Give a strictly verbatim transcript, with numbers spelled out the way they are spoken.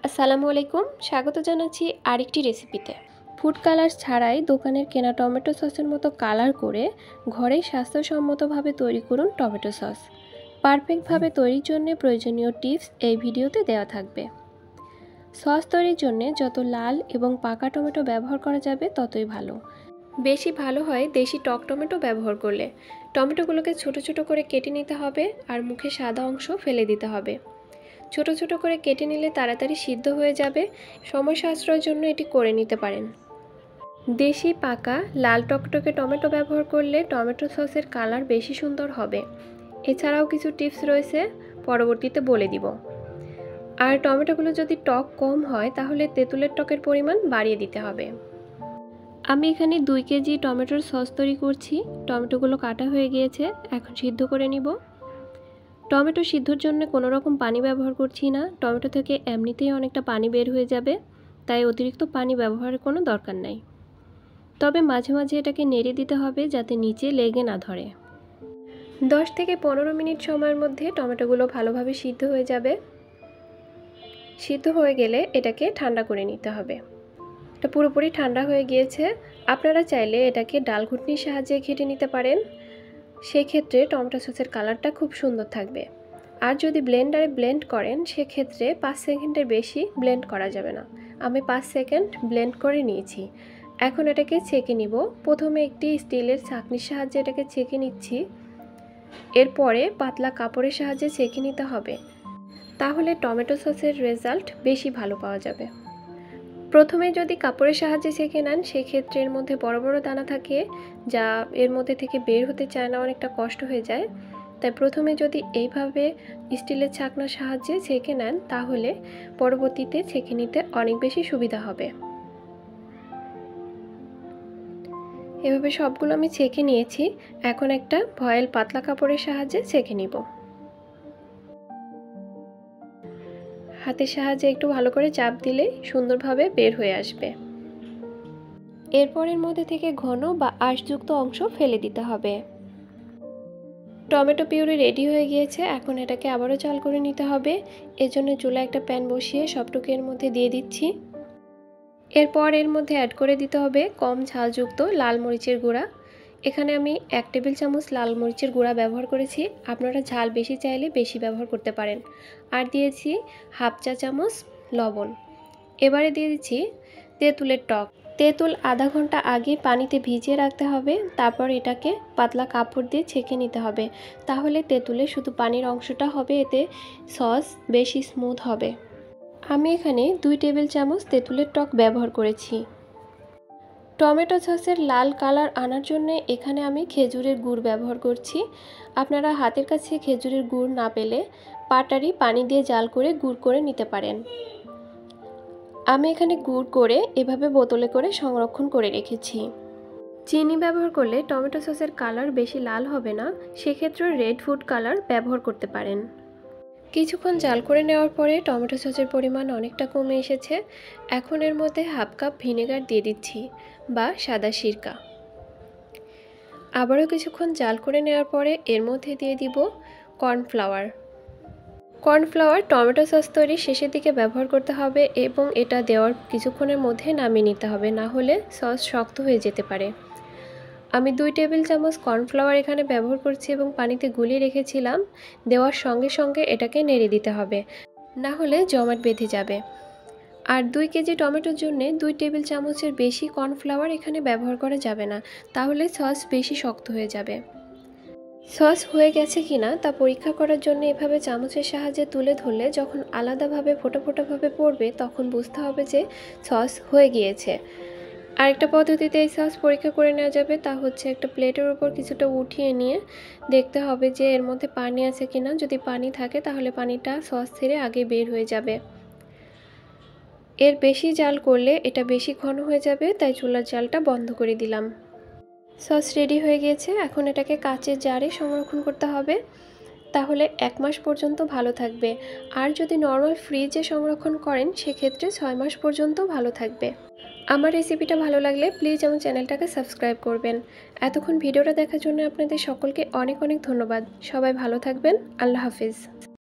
আসসালামু আলাইকুম, স্বাগত জানাচ্ছি আরেকটি রেসিপিতে। ফুড কালার ছাড়াই দোকানের কেনা টমেটো সসের মতো কালার করে ঘরেই স্বাস্থ্যসম্মতভাবে তৈরি করুন টমেটো সস। পারফেক্টভাবে তৈরির জন্য প্রয়োজনীয় টিপস এই ভিডিওতে দেওয়া থাকবে। সস তৈরির জন্য যত লাল এবং পাকা টমেটো ব্যবহার করা যাবে ততই ভালো। বেশি ভালো হয় দেশি টক টমেটো ব্যবহার করলে। টমেটোগুলোকে ছোট ছোট করে কেটে নিতে হবে আর মুখে সাদা অংশ ফেলে দিতে হবে। ছোট ছোট করে কেটে নিলে তাড়াতাড়ি সিদ্ধ হয়ে যাবে। সময় সাশ্রয়ের জন্য এটি করে নিতে পারেন। দেশি পাকা লাল টকটকে টমেটো ব্যবহার করলে টমেটো সসের কালার বেশি সুন্দর হবে। এছাড়াও কিছু টিপস রয়েছে, পরবর্তীতে বলে দিব। আর টমেটোগুলো যদি টক কম হয় তাহলে তেঁতুলের টকের পরিমাণ বাড়িয়ে দিতে হবে। আমি এখানে দুই কেজি টমেটোর সস তৈরি করছি। টমেটোগুলো কাটা হয়ে গিয়েছে, এখন সিদ্ধ করে নিব। টমেটো সিদ্ধর জন্য কোনো রকম পানি ব্যবহার করছি না। টমেটো থেকে এমনিতেই অনেকটা পানি বের হয়ে যাবে, তাই অতিরিক্ত পানি ব্যবহারের কোনো দরকার নাই। তবে মাঝে মাঝে এটাকে নেড়ে দিতে হবে যাতে নিচে লেগে না ধরে। দশ থেকে পনেরো মিনিট সময়ের মধ্যে টমেটোগুলো ভালোভাবে সিদ্ধ হয়ে যাবে। সিদ্ধ হয়ে গেলে এটাকে ঠান্ডা করে নিতে হবে। এটা পুরোপুরি ঠান্ডা হয়ে গিয়েছে। আপনারা চাইলে এটাকে ডাল ঘুটনির সাহায্যে ঘেটে নিতে পারেন। সেই ক্ষেত্রে টমেটো সসের কালারটা খুব সুন্দর থাকবে। আর যদি ব্লেন্ডারে ব্লেন্ড করেন সেক্ষেত্রে পাঁচ সেকেন্ডের বেশি ব্লেন্ড করা যাবে না। আমি পাঁচ সেকেন্ড ব্লেন্ড করে নিয়েছি। এখন এটাকে ছেঁকে নিব। প্রথমে একটি স্টিলের ছাঁকনির সাহায্যে এটাকে ছেঁকে নিচ্ছি। এরপরে পাতলা কাপড়ের সাহায্যে ছেঁকে নিতে হবে, তাহলে টমেটো সসের রেজাল্ট বেশি ভালো পাওয়া যাবে। প্রথমে যদি কাপড়ের সাহায্যে ছেঁকে নেন সেক্ষেত্রে এর মধ্যে বড় বড় দানা থাকে, যা এর মধ্যে থেকে বের হতে চায় না, অনেকটা কষ্ট হয়ে যায়। তাই প্রথমে যদি এইভাবে স্টিলের ছাঁকনার সাহায্যে ছেঁকে নেন তাহলে পরবর্তীতে ছেঁকে নিতে অনেক বেশি সুবিধা হবে। এভাবে সবগুলো আমি ছেঁকে নিয়েছি। এখন একটা ভয়েল পাতলা কাপড়ের সাহায্যে ছেঁকে নিব। হাতের সাহায্যে একটু ভালো করে চাপ দিলে সুন্দরভাবে বের হয়ে আসবে। এরপর এর মধ্যে থেকে ঘন বা আঁশযুক্ত অংশ ফেলে দিতে হবে। টমেটো পিউরি রেডি হয়ে গিয়েছে। এখন এটাকে আবারও চাল করে নিতে হবে। এজন্য চুলায় একটা প্যান বসিয়ে সবটুকু এর মধ্যে দিয়ে দিচ্ছি। এরপর এর মধ্যে অ্যাড করে দিতে হবে কম ঝালযুক্ত লাল মরিচের গুঁড়া। এখানে আমি এক টেবিল চামচ লাল মরিচের গুঁড়া ব্যবহার করেছি। আপনারা ঝাল বেশি চাইলে বেশি ব্যবহার করতে পারেন। আর দিয়েছি হাফ চা চামচ লবণ। এবারে দিয়ে দিচ্ছি তেঁতুলের টক। তেঁতুল আধা ঘন্টা আগে পানিতে ভিজিয়ে রাখতে হবে। তারপর এটাকে পাতলা কাপড় দিয়ে ছেঁকে নিতে হবে, তাহলে তেঁতুলে শুধু পানির অংশটা হবে, এতে সস বেশি স্মুথ হবে। আমি এখানে দুই টেবিল চামচ তেঁতুলের টক ব্যবহার করেছি। টমেটো সসের লাল কালার আনার জন্য এখানে আমি খেজুরের গুড় ব্যবহার করছি। আপনারা হাতের কাছে খেজুরের গুড় না পেলে পাটারি পানি দিয়ে জাল করে গুড় করে নিতে পারেন। আমি এখানে গুড় করে এভাবে বোতলে করে সংরক্ষণ করে রেখেছি। চিনি ব্যবহার করলে টমেটো সসের কালার বেশি লাল হবে না, সেক্ষেত্রে রেড ফুড কালার ব্যবহার করতে পারেন। কিছুক্ষণ জাল করে নেওয়ার পরে টমেটো সসের পরিমাণ অনেকটা কমে এসেছে। এখন এর মধ্যে হাফ কাপ ভিনেগার দিয়ে দিচ্ছি বা সাদা সিরকা। আবারও কিছুক্ষণ জাল করে নেওয়ার পরে এর মধ্যে দিয়ে দিব কর্নফ্লাওয়ার। কর্নফ্লাওয়ার টমেটো সস তৈরির শেষের দিকে ব্যবহার করতে হবে এবং এটা দেওয়ার কিছুক্ষণের মধ্যে নামিয়ে নিতে হবে, না হলে সস শক্ত হয়ে যেতে পারে। আমি দুই টেবিল চামচ কর্নফ্লাওয়ার এখানে ব্যবহার করছি এবং পানিতে গুলিয়ে রেখেছিলাম। দেওয়ার সঙ্গে সঙ্গে এটাকে নেড়ে দিতে হবে, না হলে জমাট বেঁধে যাবে। আর দুই কেজি টমেটোর জন্য দুই টেবিল চামচের বেশি কর্নফ্লাওয়ার এখানে ব্যবহার করা যাবে না, তাহলে সস বেশি শক্ত হয়ে যাবে। সস হয়ে গেছে কিনা তা পরীক্ষা করার জন্য এভাবে চামচের সাহায্যে তুলে ধরলে যখন আলাদাভাবে ফোটা ফোটাভাবে পড়বে তখন বুঝতে হবে যে সস হয়ে গিয়েছে। আরেকটা পদ্ধতিতে এই সস পরীক্ষা করে নেওয়া যাবে, তা হচ্ছে একটা প্লেটের উপর কিছুটা উঠিয়ে নিয়ে দেখতে হবে যে এর মধ্যে পানি আছে কিনা। যদি পানি থাকে তাহলে পানিটা সস ছেড়ে আগে বের হয়ে যাবে। এর বেশি জাল করলে এটা বেশি ঘন হয়ে যাবে, তাই চুলার জালটা বন্ধ করে দিলাম। সস রেডি হয়ে গিয়েছে। এখন এটাকে কাচের জারে সংরক্ষণ করতে হবে, তাহলে এক মাস পর্যন্ত ভালো থাকবে। আর যদি নর্মাল ফ্রিজে সংরক্ষণ করেন সেক্ষেত্রে ছয় মাস পর্যন্ত ভালো থাকবে। আমার রেসিপিটা ভালো লাগলে প্লিজ আমার চ্যানেলটাকে সাবস্ক্রাইব করবেন। এতক্ষণ ভিডিওটা দেখার জন্য আপনাদের সকলকে অনেক অনেক ধন্যবাদ। সবাই ভালো থাকবেন। আল্লাহ হাফিজ।